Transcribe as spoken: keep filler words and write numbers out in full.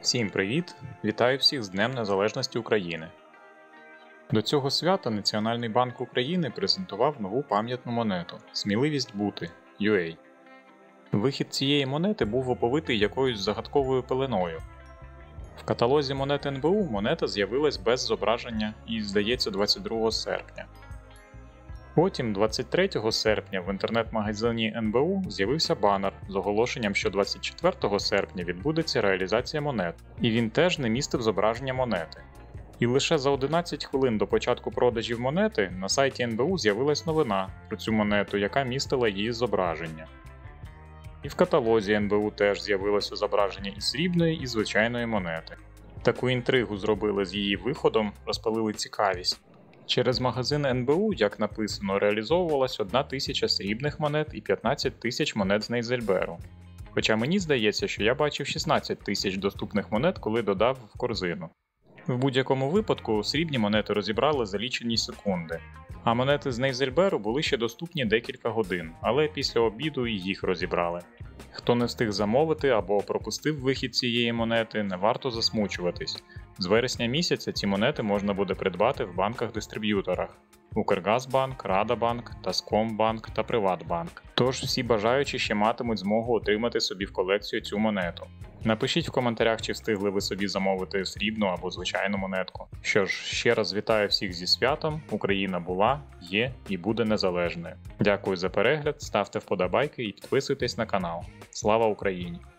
Всім привіт! Вітаю всіх з Днем Незалежності України! До цього свята Національний банк України презентував нову пам'ятну монету «Сміливість бути» ю ей. Вихід цієї монети був оповитий якоюсь загадковою пеленою. В каталозі монет ен бе у монета з'явилась без зображення і, здається, двадцять другого серпня. Потім, двадцять третього серпня, в інтернет-магазині ен бе у з'явився банер з оголошенням, що двадцять четвертого серпня відбудеться реалізація монет, і він теж не містив зображення монети. І лише за одинадцять хвилин до початку продажів монети на сайті ен бе у з'явилась новина про цю монету, яка містила її зображення. І в каталозі ен бе у теж з'явилося зображення і срібної, і звичайної монети. Таку інтригу зробили з її виходом, розпалили цікавість. Через магазин ен бе у, як написано, реалізовувалась одна тисяча срібних монет і п'ятнадцять тисяч монет з Нейзельберу. Хоча мені здається, що я бачив шістнадцять тисяч доступних монет, коли додав в корзину. В будь-якому випадку срібні монети розібрали за лічені секунди, а монети з Нейзельберу були ще доступні декілька годин, але після обіду і їх розібрали. Хто не встиг замовити або пропустив вихід цієї монети, не варто засмучуватись. З вересня місяця ці монети можна буде придбати в банках-дистриб'юторах – Укргазбанк, Радабанк, Таскомбанк та Приватбанк. Тож всі бажаючі ще матимуть змогу отримати собі в колекцію цю монету. Напишіть в коментарях, чи встигли ви собі замовити срібну або звичайну монетку. Що ж, ще раз вітаю всіх зі святом, Україна була, є і буде незалежною. Дякую за перегляд, ставте вподобайки і підписуйтесь на канал. Слава Україні!